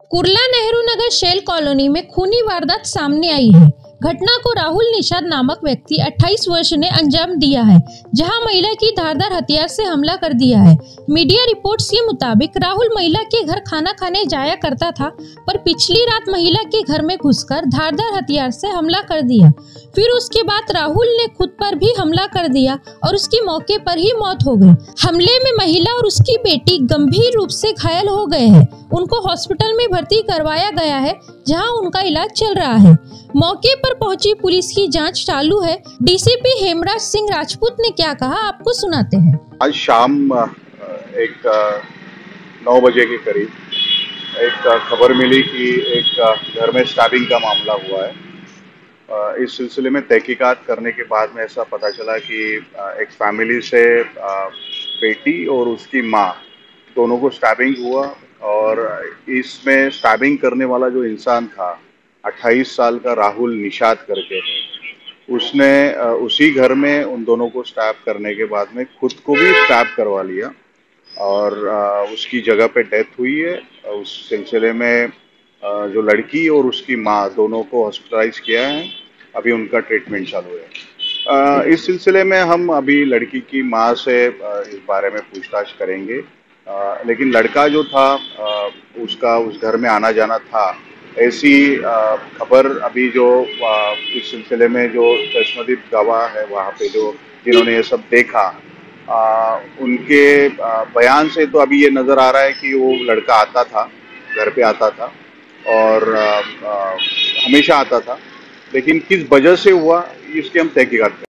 Kurla Nehru Nagar Shell colony में खूनी वारदात सामने आई है। घटना को राहुल निषाद नामक व्यक्ति 28 वर्ष ने अंजाम दिया है, जहां महिला की धारदार हथियार से हमला कर दिया है। मीडिया रिपोर्ट्स के मुताबिक राहुल महिला के घर खाना खाने जाया करता था, पर पिछली रात महिला के घर में घुसकर धारदार हथियार से हमला कर दिया। फिर उसके बाद राहुल ने खुद पर भी हमला कर दिया और उसकी मौके पर ही मौत हो गई। हमले में महिला और उसकी बेटी गंभीर रूप से घायल हो गए हैं। उनको हॉस्पिटल में भर्ती करवाया गया है, जहां उनका इलाज चल रहा है। मौके पर पहुंची पुलिस की जांच चालू है। डीसीपी हेमराज सिंह राजपूत ने क्या कहा, आपको सुनाते हैं। आज शाम एक 9 बजे के करीब एक खबर मिली कि एक घर में स्टैबिंग का मामला हुआ है। इस सिलसिले में तहकीकात करने के बाद में ऐसा पता चला कि एक फैमिली से बेटी और उसकी माँ दोनों को स्टैबिंग हुआ, और इसमें स्टैबिंग करने वाला जो इंसान था 28 साल का राहुल निषाद करके थे, उसने उसी घर में उन दोनों को स्टैब करने के बाद में खुद को भी स्टैब करवा लिया और उसकी जगह पे डेथ हुई है। उस सिलसिले में जो लड़की और उसकी माँ दोनों को हॉस्पिटलाइज किया है, अभी उनका ट्रीटमेंट चालू है। इस सिलसिले में हम अभी लड़की की माँ से इस बारे में पूछताछ करेंगे, लेकिन लड़का जो था उसका उस घर में आना जाना था, ऐसी खबर अभी जो इस सिलसिले में जो चश्मदीद गवाह है वहाँ पे जो जिन्होंने ये सब देखा, उनके बयान से तो अभी ये नज़र आ रहा है कि वो लड़का आता था, घर पे आता था और हमेशा आता था, लेकिन किस वजह से हुआ इसकी हम तहकीकात करें।